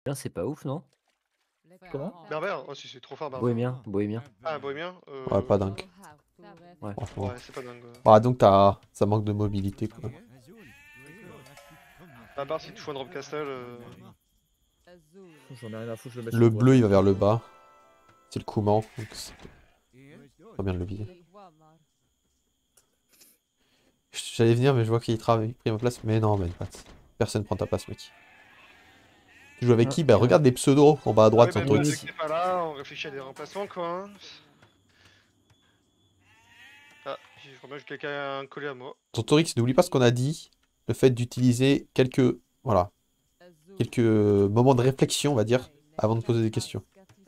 Bien, c'est pas ouf, non? Comment? Berbère? Oh si, c'est trop fort Berbère. Bohémien, bohémien. Ah, bohémien? Ouais, pas dingue. Ouais. Franchement. Ouais, c'est pas dingue. Ah, donc ça manque de mobilité, quoi. À part si tu fous un drop castle. J'en ai rien à foutre, je le mets sur Le le bois. bleu, il va vers le bas. C'est le Kouman, donc c'est pas bien de le viser. J'allais venir, mais je vois qu'il travaille, pris ma place. Mais non, mais personne prend ta place, mec. Tu joues avec qui? Bah, regarde les pseudos en bas à Ah droite, oui, sur bah, ton vu X. que t'es pas là, on réfléchit à des remplacements quoi. Hein. Ah, je crois bien que quelqu'un a un collé à moi. Sur ton X, n'oublie pas ce qu'on a dit. Le fait d'utiliser quelques. Voilà. Quelques moments de réflexion, on va dire, avant de poser des questions.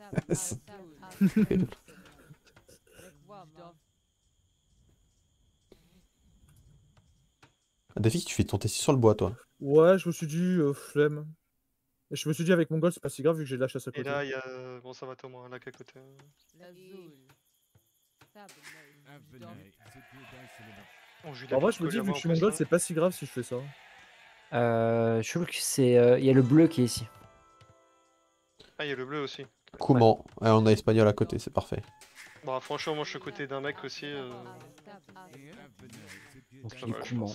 Défi, tu fais ton T6 sur le bois, toi. Ouais, je me suis dit, flemme. Et je me suis dit, avec mon goal, c'est pas si grave vu que j'ai de la chasse à Et côté. là, il y a. Bon, ça va, Thomas, un lac à côté. On joue En vrai, je me dis, vu que je suis mongol, c'est pas si grave si je fais ça. Shulk, c'est. Il y a le bleu qui est ici. Ah, il y a le bleu aussi. Kouman. Ouais, on a espagnol à côté, c'est parfait. Bon, franchement, moi je suis à côté d'un mec aussi. Donc Ça il est va, je Kouman. pense.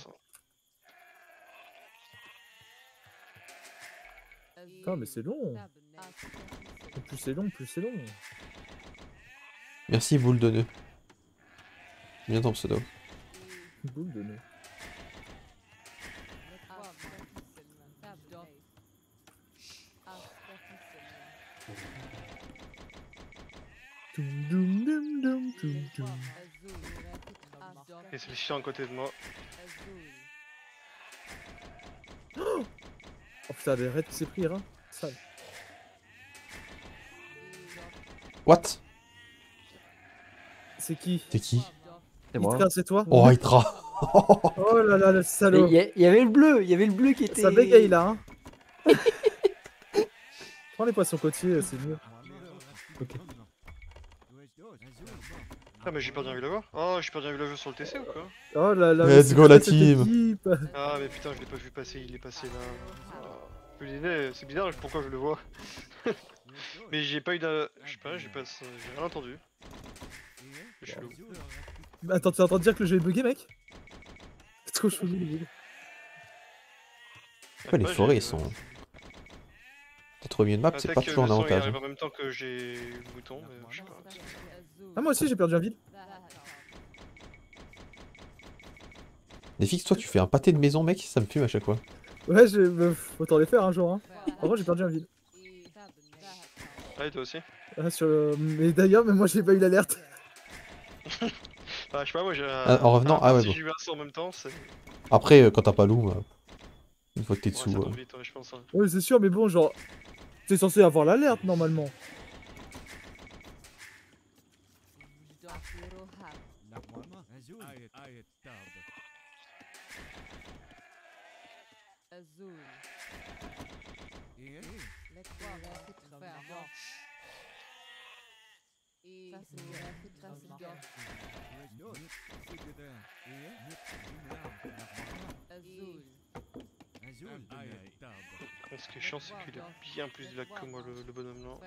Putain, mais c'est long. Et plus c'est long, plus c'est long. Merci, boule de nœud. Bien ton pseudo. Boule de nœud. Et c'est le chien à côté de moi. Oh putain, des raids qui s'est pris, hein. Sale. What? C'est qui? C'est qui? C'est moi. Itra, c'est toi? Oh, Itra. Oh là là, le salaud. Il y avait le bleu, il y avait le bleu qui était. Ça bégaye là, hein. Prends les poissons côtiers, c'est mieux. Ok. Ah, mais j'ai perdu un villageois. Oh, j'ai perdu un villageois sur le TC ou quoi? Oh là là, Let's mais go, la cette team. équipe. Ah, mais putain, je l'ai pas vu passer, il est passé là. C'est bizarre, pourquoi je le vois? Mais j'ai pas eu de. Je sais pas, j'ai rien entendu. C'est chelou. Attends, tu es en train de dire que le jeu est bugué, mec? C'est trop chelou, le jeu. Pourquoi les forêts, ils sont. Peut-être au milieu de map, c'est pas toujours un avantage. Il arrive en même temps que j'ai le bouton, mais je sais pas. Ah, moi aussi, j'ai perdu un vide. Défix, toi, tu fais un pâté de maison, mec, ça me fume à chaque fois. Ouais, autant les faire un jour, hein. En vrai, j'ai perdu un vide. Ah, et toi aussi? Ah, mais d'ailleurs, mais moi, j'ai pas eu l'alerte. Bah, je sais pas, moi j'ai. En revenant, ah ouais, si bon. j'ai eu un saut en même temps, c'est. Après, quand t'as pas loup, une fois que t'es Ouais, dessous. ça tombe vite, ouais, je pense. Hein. Ouais, c'est sûr, mais bon, genre. T'es censé avoir l'alerte normalement. Ce qui est chiant, c'est qu'il a bien plus de lag que moi, le bonhomme, non?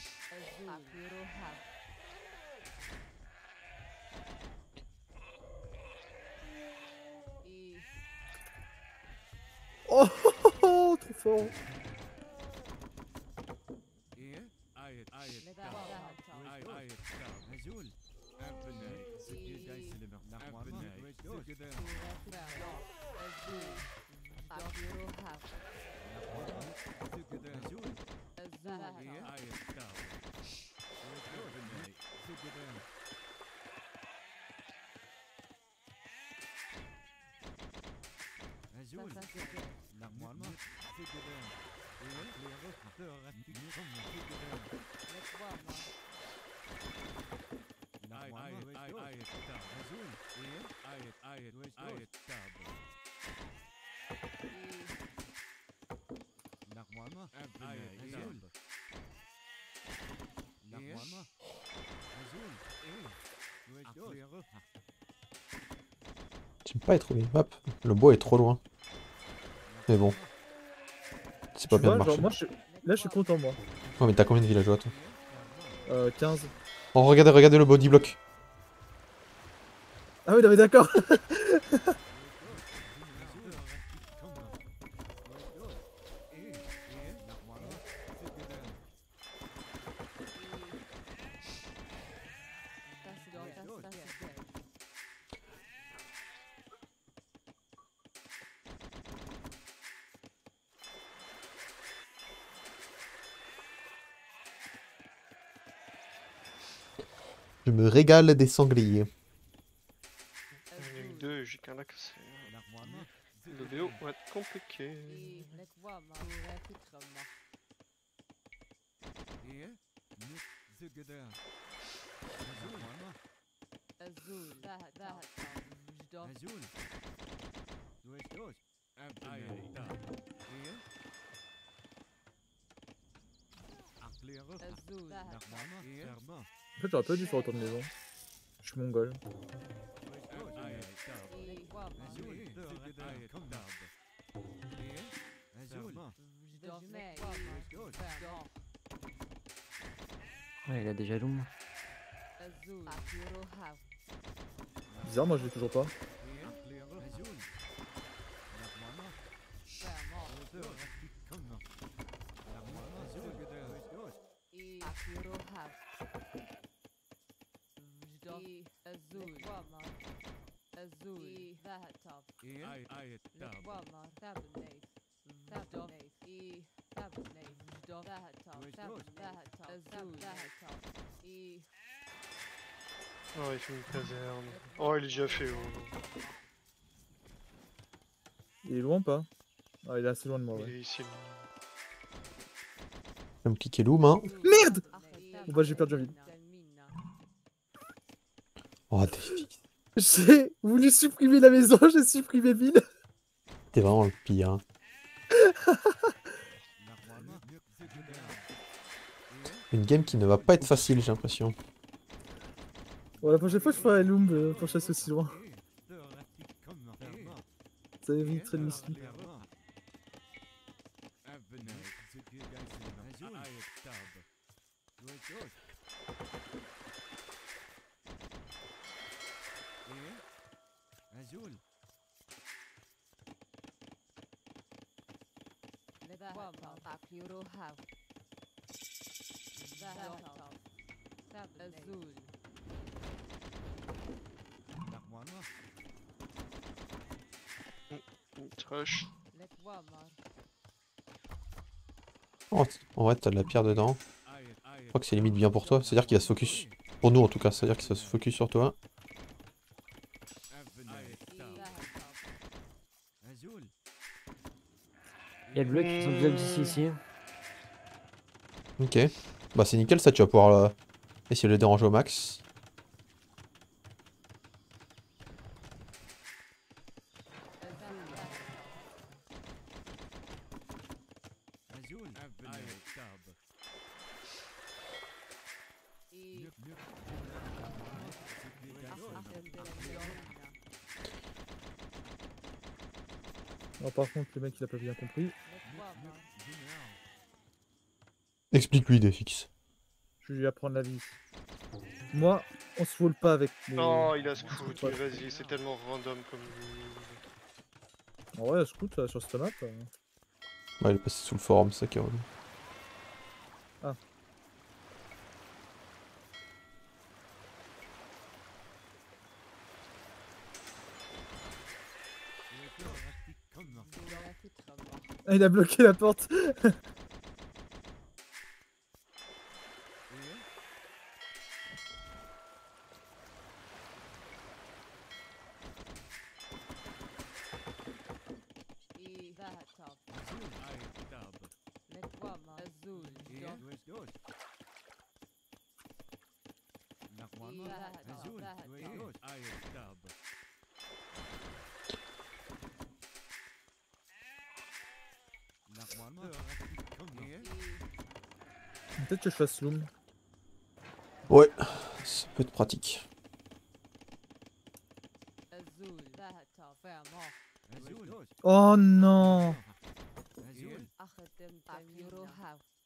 Oh, trop fort. Tu peux pas être trouvé. Hop, le bois est trop loin. Mais bon. C'est pas Tu bien vois, de marcher. genre, Là, je suis content, moi. Ouais, mais t'as combien de villageois, toi? 15. Oh, regardez le body block. Ah oui, non, mais d'accord. Je me régale des sangliers. J'en ai eu 2 et j'ai qu'un là que c'est. Le BO va être compliqué. En fait, j'aurais pas dû faire autant de maisons. Je suis mongol. Ouais, il a déjà Loom. Bizarre, moi je l'ai toujours pas. Oh, il fait une caserne. Oh, il est déjà fait. Oh. Il est loin ou pas? Ah, il est assez loin de moi, Il ouais. est ici. Je vais me cliquer Loom, hein. Merde! Bon bah j'ai perdu la ville. Oh, J'ai voulu supprimer la maison, j'ai supprimé ville. t'es vraiment le pire. Hein. Une game qui ne va pas être facile, j'ai l'impression. Bon, la prochaine fois je ferai un loom pour chasser aussi loin. Ça éviterait de misclick. Trash. Oh, en vrai, t'as de la pierre dedans. Je crois que c'est limite bien pour toi. C'est-à-dire qu'il va se focus. Pour nous, en tout cas, c'est-à-dire qu'il va se focus sur toi. Il y a le bleu qui sont deuxième d'ici ici. Ok. Bah, c'est nickel, ça, tu vas pouvoir essayer de le déranger au max. Alors, par contre, le mec il a pas bien compris. Explique-lui, DFX. Je vais lui apprendre la vie. Moi, on se foule pas avec les... Oh, il a scout. Ouais. Mais vas-y, c'est tellement random comme. En vrai, scout sur cette map. Ouais, il est passé sous le forum, c'est ça qui est relou. Ah. Ah, il a bloqué la porte. Peut-être que je fasse loom. Ouais, ça peut être pratique. Oh non!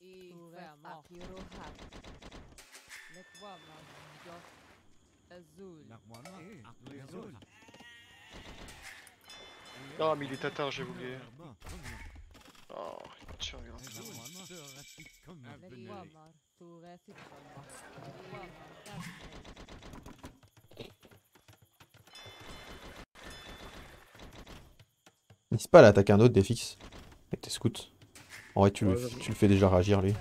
Oh, mais il est tatar, j'ai oublié. Oh, il va te faire, regarde. N'hésite pas à l'attaquer un autre des fixes. Avec tes scouts. En vrai, tu Ouais, le fais déjà réagir lui.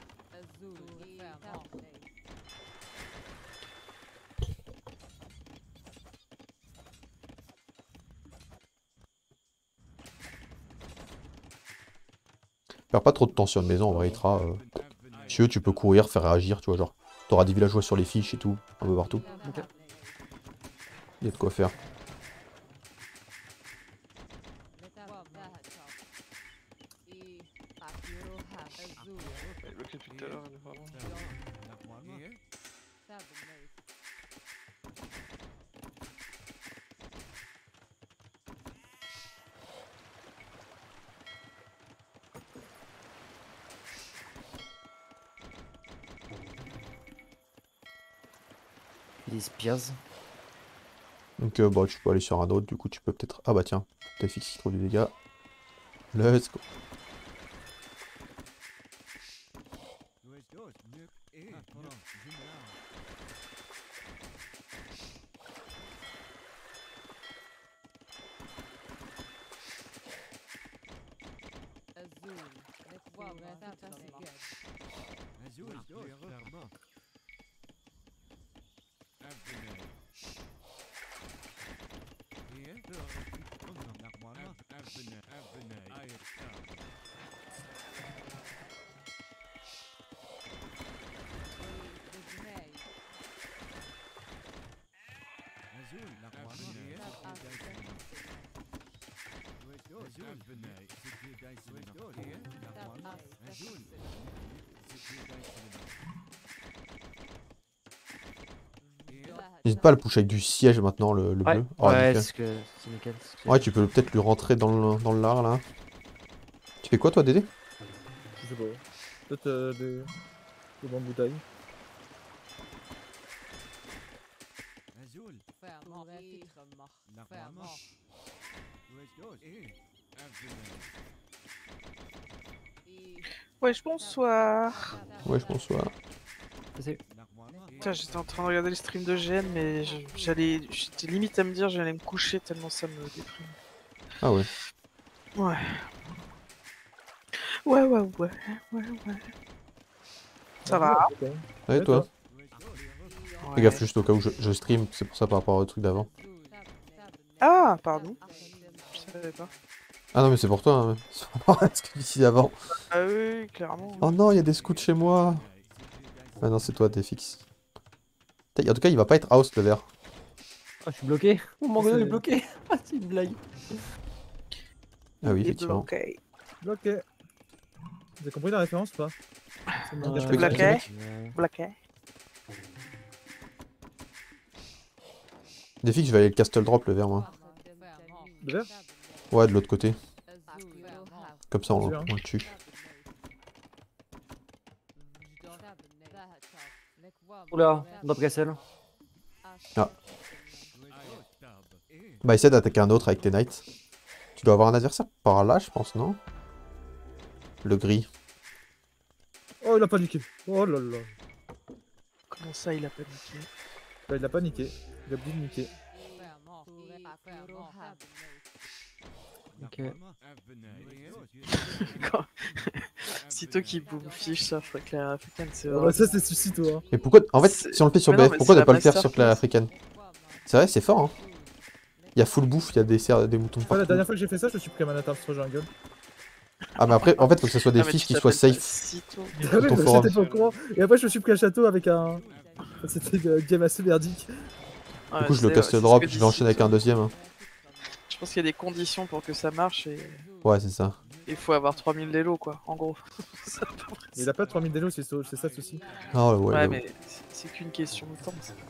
Perds pas trop de temps sur une maison en vrai, Itra. Si tu veux, tu peux courir, faire réagir, tu vois, genre. T'auras des villageois sur les fiches et tout, un peu partout. Ok. Il y a de quoi faire. Il est bloqué depuis tout à l'heure, vraiment. Les spears. Donc bah tu peux aller sur un autre, du coup tu peux peut-être... Ah bah tiens, t'as fixe qui trouve du dégât. Let's go. N'hésite pas à le push avec du siège maintenant, le Ouais, bleu. Oh, ouais, nickel. c'est nickel. Ouais, tu peux peut-être lui rentrer dans le lard là. Tu fais quoi toi, Dédé? Je sais pas. Peut-être des bambous taille. Ouais, bonsoir. Ouais, je pense, ouais. C'est- Putain, j'étais en train de regarder le stream de GN, mais j'étais limite à me dire j'allais me coucher tellement ça me déprime. Ah ouais. Ouais. Ouais. Ça va. Ok. Ouais, toi? Ouais. Fais gaffe juste au cas où je stream, c'est pour ça par rapport au truc d'avant. Ah, pardon. Je savais pas. Ah non, mais c'est pour toi, hein. C'est par rapport à ce que tu disais avant. Ah oui, clairement. Oh non, il y a des scouts chez moi. Ah non, c'est toi, t'es fixe. En tout cas, il va pas être house le vert. Ah, je suis bloqué. Oh mon dieu, il est C'est- bloqué. Ah, c'est une blague. Ah oui, Il est effectivement. bloqué. Ok. Vous avez compris la référence ou pas? C'est mon Euh, gars. peux bloqué. ouais. Bloqué. Des fixes, je vais aller le castle drop le vert, moi. Le vert? Ouais, de l'autre côté. Comme ça, on Bien. le tue. Oula, dans Castle. Bah, essaie d'attaquer un autre avec tes knights. Tu dois avoir un adversaire par là, je pense, non? Le gris. Oh, il a paniqué. Oh là là. Comment ça, il a pas niqué? Bah, il a paniqué. Il a oublié de niquer. Ok. Sitôt qu'il boum fiche ça, faut que la africaine c'est Ah bah, vrai. ça, c'est suicide, toi. Et pourquoi... En fait, C'est- si on le fait sur Mais non, BF, mais pourquoi c'est ne la pas le faire sur Claire masterclass. africaine? C'est vrai, c'est fort, hein. Il y a full bouffe, il y a des moutons Ouais, la partout. dernière fois que j'ai fait ça, je me suis pris un Manatar sur jungle. Ah, mais après, en fait, faut que ce soit des Ah, mais fiches tu qui soient t'appelles pas safe. Sitôt. Ah oui, ton mais forum. j'étais pas au courant. Et après, je me suis pris un château avec un. C'était une game assez merdique. Du coup, je le casse le drop, je vais enchaîner avec un deuxième. Hein. Je pense qu'il y a des conditions pour que ça marche et Ouais, c'est ça. il faut avoir 3000 d'élo quoi, en gros. Il a pas 3000 d'élo, c'est ça le souci. Ah ouais, Ouais, ouais. mais c'est qu'une question de temps. ça.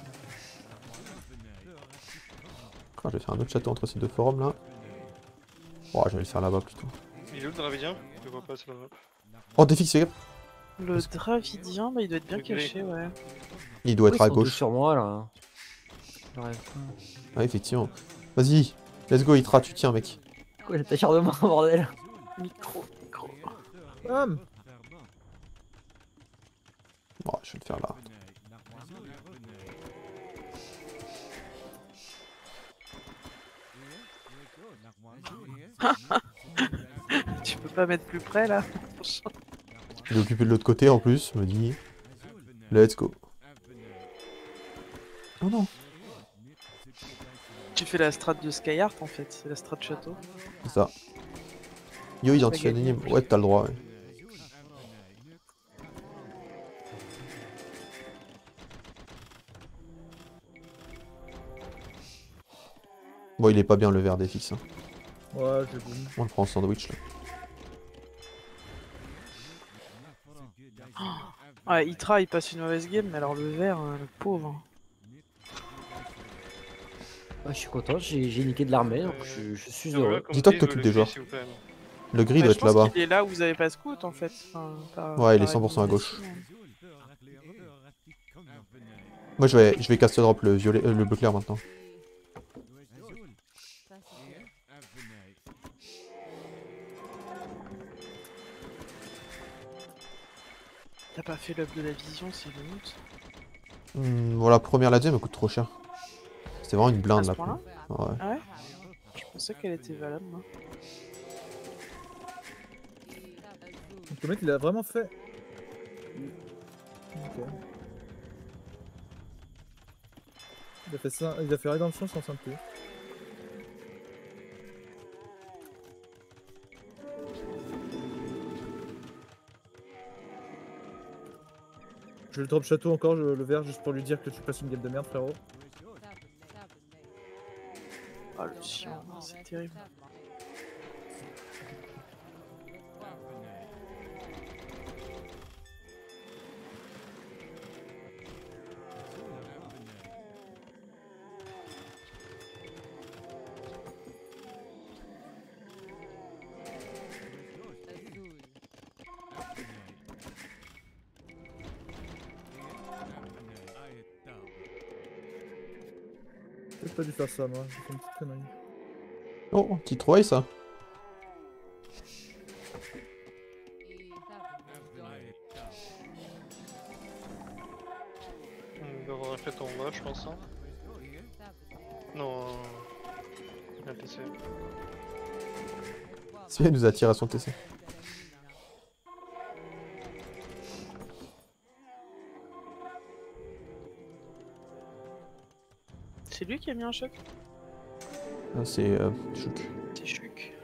Ah, je vais faire un autre château entre ces deux forums là. Oh, je vais le faire là-bas plutôt. Il est où le Dravidien? Je le vois pas, c'est pas grave. Oh, t'es fixe, fais gaffe. Le Dravidien, bah, il doit être bien Le gris. caché, ouais. Il doit Oui, être ils à sont tous gauche. sur moi là. Bref. Ouais, effectivement. Vas-y, let's go, Itra, tu tiens, mec. Quoi, l'acharnement, bordel. Micro. Bam. Oh, je vais le faire là. Tu peux pas mettre plus près là? Il est occupé de l'autre côté en plus, me dit. Let's go. Oh non, Tu fais la strat de Skyheart en fait, c'est la strat château. c'est ça. Yo, identifié anonyme. Ouais, t'as le droit, ouais. Bon, il est pas bien le verre des fixes. Hein. Ouais, j'ai boum. On le prend en sandwich là. Ouais, Itra il passe une mauvaise game, mais alors le vert, le pauvre. Ouais, je suis content, j'ai niqué de l'armée, donc je suis heureux. Dis-toi que t'occupes des joueurs. Le gris Bah, doit je être pense là-bas. qu'il est là où vous avez pas scout en fait. Enfin, Ouais, il est par 100% à gauche. élimination. Moi, je vais caster drop le violet, le bleu clair maintenant. T'as pas fait l'up de la vision, c'est limite. Voilà, première la deuxième, elle coûte trop cher. C'était vraiment une À blinde ce là. point-là? Ouais. Ah ouais? Je pensais qu'elle était valable, moi. Donc le mec il a vraiment fait. Ok. Il a fait ça, il a fait rédemption sans simple. Je vais le drop château encore, le vert, juste pour lui dire que tu passes une game de merde, frérot. Ah le chien, c'est terrible. J'ai pas dû faire ça, moi, j'ai fait une petite connerie. Oh, petit Troy ça. On doit avoir un fait en bas, je pense. Hein. Non, un TC. Si elle nous attire à son TC. C'est lui qui a mis un choc? Ah, c'est Chouk. C'est Chuk.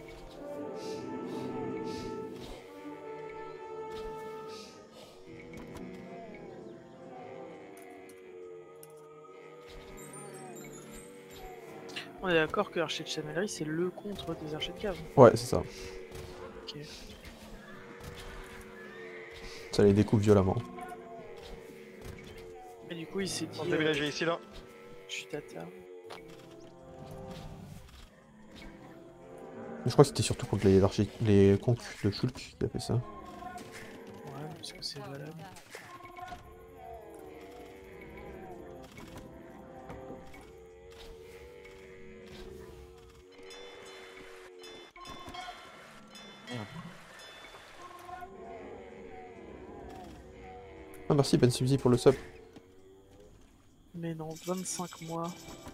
On est d'accord que l'archer de channellerie c'est le contre des archers de cave. Ouais, c'est ça. Ok. Ça les découpe violemment. Et du coup il s'est dit On a ménagé ici là. je suis tata. Mais je crois que c'était surtout contre les conques de Shulk qui a fait ça. Ouais, parce que c'est valable. Ah, merci Ben Subzi pour le sub. Mais non, 25 mois.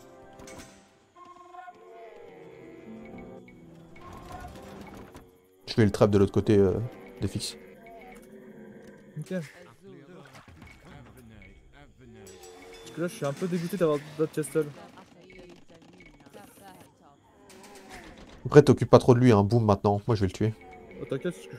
Je fais le trap de l'autre côté des fixes. Ok. Parce que là je suis un peu dégoûté d'avoir d'autres castle. Après, t'occupes pas trop de lui, hein. Boum maintenant. Moi, je vais le tuer. Oh t'inquiète, parce que...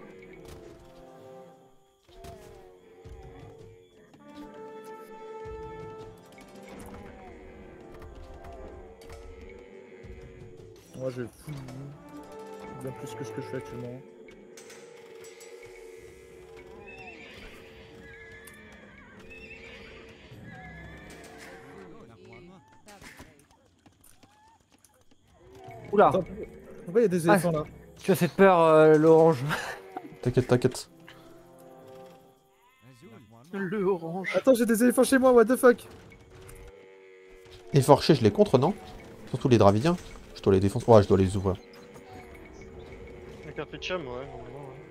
Moi je vais full bien plus que ce que je fais actuellement. Oula, Attends, pourquoi il y a des Ah. éléphants là? tu as fait peur, l'orange. T'inquiète, t'inquiète. Le orange. Attends, j'ai des éléphants chez moi, what the fuck. Les forchés, je les contre, non? Surtout les dravidiens. Je dois les défoncer. Ouais, je dois les ouvrir. La carte de cham, ouais, normalement, ouais.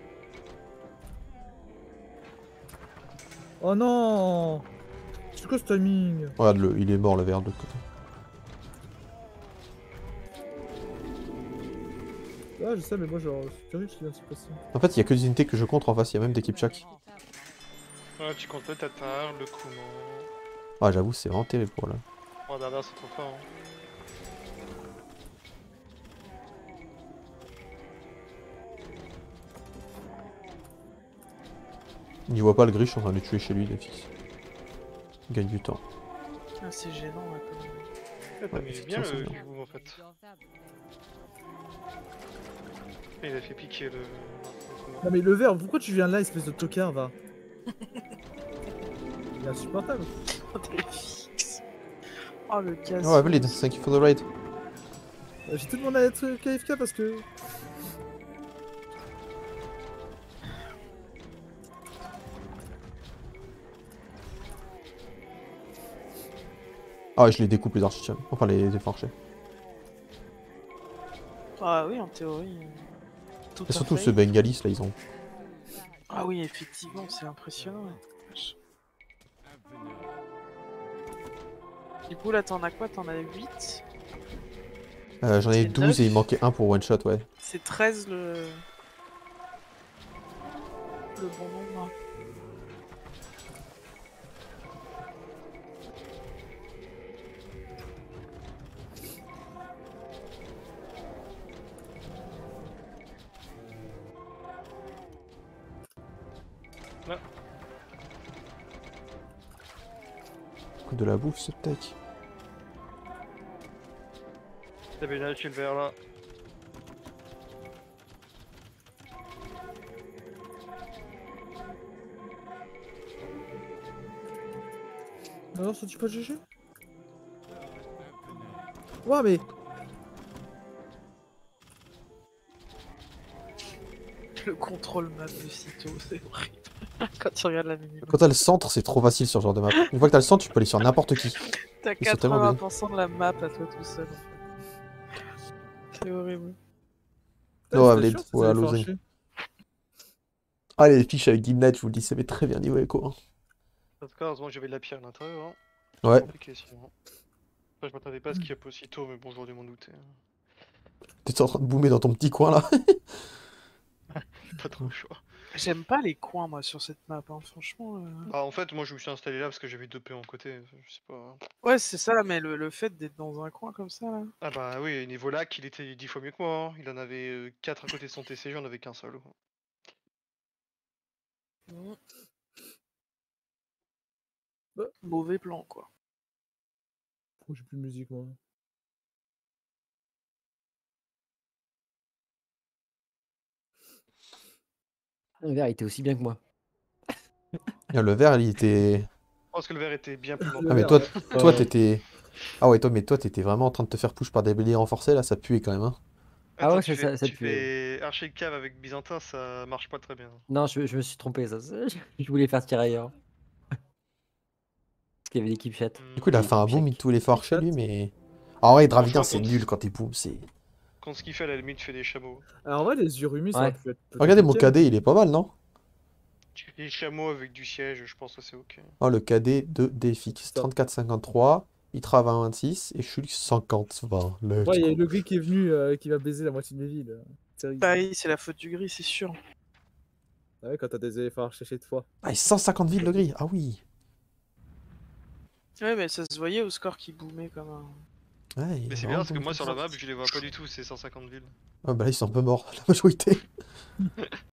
Oh non. C'est quoi ce timing? Regarde, il est mort le verre de l'autre côté. Ah, je sais, mais moi, genre, c'est terrible ce qui vient de se passer. En fait, il y a que des unités que je contre en face, il y a même des Kipchak. Ouais, tu comptes le tatar, le Kuman. Ah, j'avoue, c'est vraiment terrible pour là. Oh, derrière, c'est trop fort. Hein. Il voit pas le gris, je suis en train de le tuer chez lui, les fils. Il gagne du temps. Ah, c'est gênant là quand même. Ouais, t'as mis bien effectivement, c'est le bien. Kigou en fait. Il a fait piquer le. Non, mais le verre, pourquoi tu viens là, espèce de tocard, va? Il est insupportable. Des fixes. Oh le casse. Oh, Evelyn, thank you for the raid. J'ai tout demandé à être KFK parce que. Ah, je les découpe les archichams. Enfin, les forchés. Ah oui, en théorie. Tout Et à surtout fait. ce bengalis là, ils ont. Ah oui, effectivement, c'est impressionnant. Ouais. Vache. Du coup, là, t'en as quoi? T'en as 8? J'en ai C'est 12 et il 9. manquait un pour one shot, ouais. C'est 13 le bon nombre. Coup de la bouffe, ce tech. T'as bien lâché le verre là. Alors, ça tue pas GG? Ouais, mais. Le contrôle map de Cito, c'est horrible. Quand tu regardes la minute. Quand t'as le centre, c'est trop facile sur ce genre de map. Une fois que t'as le centre, tu peux aller sur n'importe qui. T'as Ils sont tellement 80% de la map à toi tout seul. En fait. C'est horrible. Non, c'était Evelyn, chiant, ces ouais, éléphants losing. hachés. Ah, les fiches avec Gimnet, je vous le dis, ça fait très bien niveau écho. Hein. En tout cas, heureusement que j'avais de la pierre à l'intérieur. Hein. Ouais. Compliqué sinon. Enfin, je m'attendais pas à ce qu'il y a pas aussitôt, mais bon, j'aurais dû m'en douter. T'es en train de boomer dans ton petit coin là. Pas trop le choix. J'aime pas les coins, moi, sur cette map, hein. Franchement. Ah, en fait, moi je me suis installé là parce que j'avais 2 P en côté. Je sais pas. Ouais, c'est ça, mais le fait d'être dans un coin comme ça, là. Ah, bah oui, niveau lac, il était 10 fois mieux que moi. Hein. Il en avait 4 à côté de son TC, j'en avais qu'un seul. Mauvais plan, quoi. Oh, j'ai plus de musique, moi. Le verre était aussi bien que moi. Le vert, il était. Je pense que le verre était bien plus Le Ah, mais verre, toi t'étais. Ah ouais, mais toi t'étais vraiment en train de te faire push par des béliers renforcés là, ça puait quand même. Hein. Ah ouais, tu ça fais, tu pue. fais archer de cave avec Byzantin, ça marche pas très bien. Non, je me suis trompé, ça. Je voulais faire tirer ailleurs. Parce qu'il y avait l'équipe chat. Du coup, il a fait un boom, check. il tous les forts chez lui, mais. Ah ouais, Dravidien, c'est Franchement, nul quand t'es boom, c'est. Quand ce qu'il fait, à la limite, tu fais des chameaux. Alors, en vrai, les Urumi, ça Ouais. aurait pu être. peut-être Regardez mon nickel. cadet, il est pas mal, non? Tu fais des chameaux avec du siège, je pense que c'est ok. Oh, le cadet de DFX, 34-53, Itra 20-26 et Shulk 50-20. Ouais, il y a le gris qui est venu, qui va baiser la moitié de mes villes. Terrible. Bah oui, c'est la faute du gris, c'est sûr. Ouais, quand t'as des éléphants archés chez toi. Ah, et 150 villes le gris, ah oui. Ouais, mais ça se voyait au score qui boomait comme un. Ouais, il Mais est c'est vraiment bien parce que boom moi comme sur ça. la map, je les vois pas du tout, c'est 150 villes. Ah bah là, ils sont un peu morts, la majorité.